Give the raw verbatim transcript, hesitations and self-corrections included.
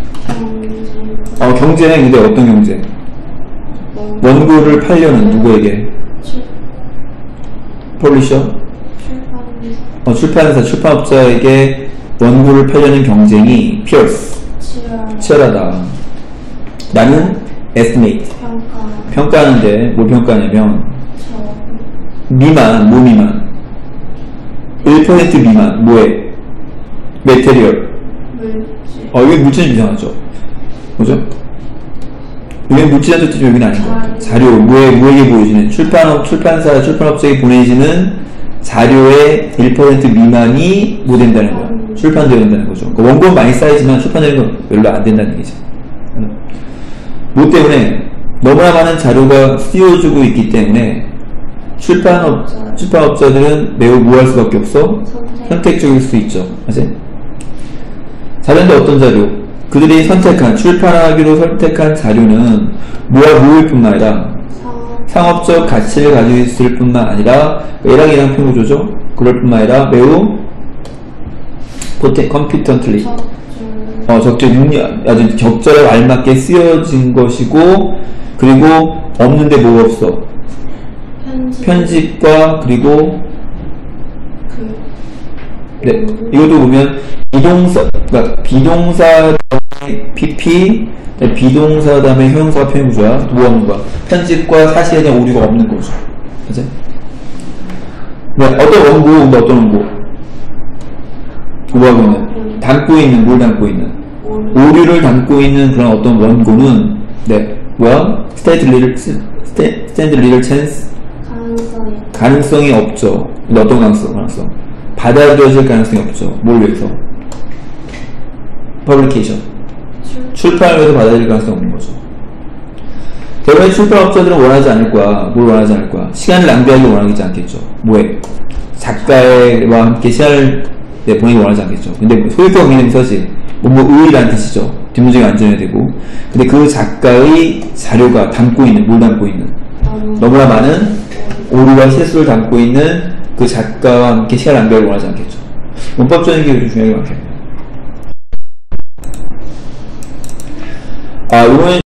어, 경제는 근데 어떤 경제? 원고를 팔려는 누구에게? 폴리셔? 어, 출판사, 출판업자에게 원고를 팔려는 경쟁이 fierce, 치열하다. 나는 estimate, 평가. 평가하는데 뭘 평가하냐면 미만, 뭐 미만? 일 퍼센트 미만, 뭐에? 메테리얼. 물질. 어, 여기 물질은 이상하죠? 뭐죠? 여기 물질이라는 뜻이 여기는 아닌 것 같아요. 자료, 뭐에, 뭐에게 보여지는, 출판업, 출판사, 출판업체에 보내지는 자료의 일 퍼센트 미만이 뭐 된다는 거야? 출판되어야 된다는 거죠. 그러니까 원고는 많이 쌓이지만 출판되는 건 별로 안 된다는 얘기죠. 뭐 때문에? 너무나 많은 자료가 씌워주고 있기 때문에 출판업, 출판업자들은 매우 뭐 할 수밖에 없어? 선택. 선택적일 수 있죠. 맞지? 자료인데 어떤 자료? 그들이 선택한, 출판하기로 선택한 자료는 뭐와 뭐일 뿐만 아니라 사업. 상업적 가치를 가지고 있을 뿐만 아니라 A랑이랑 표구조죠. 그럴 뿐만 아니라 매우 포텐, 컴피턴틀리 적절. 어, 적절 능력, 아주 적절에 알맞게 쓰여진 것이고, 그리고 없는데 뭐가 없어? 편집. 편집과 그리고 그. 네, 이것도 보면 비동사, 그러니까 비동사 다음에 pp, 비동사 다음에 형용사가 표현구조야. 뭐 없는 거야? 편집과 사실에 대한 오류가 없는 거죠. 그치? 네, 어떤 원고, 근데 어떤 원고? 뭐 하고 있는? 담고 있는, 뭘 담고 있는? 오류를 담고 있는 그런 어떤 원고는, 네, 뭐야? 스탠드 리를, 스탠드 리를 찬스? 가능성이. 가능성이 없죠. 근데 어떤 가능성? 가능성? 받아들여질 가능성이 없죠. 뭘 위해서? 퍼블리케이션. 출판을 위해서 받아들일 가능성이 없는 거죠. 대부분 출판업자들은 원하지 않을 거야. 뭘 원하지 않을 거야? 시간을 낭비하기 원하지 않겠죠. 뭐해? 작가와 함께 시간을 네, 보내기 원하지 않겠죠. 근데 뭐 소유권 개념 서지. 뭐뭐 의의라는 뜻이죠. 뒷문장이 안전해야 되고. 근데 그 작가의 자료가 담고 있는, 뭘 담고 있는? 너무나 많은 오류와 실수를 담고 있는 그 작가와 함께 시간을 낭비하기 원하지 않겠죠. 문법적인 게 요즘 중요하게 많겠네요. 아, 이거는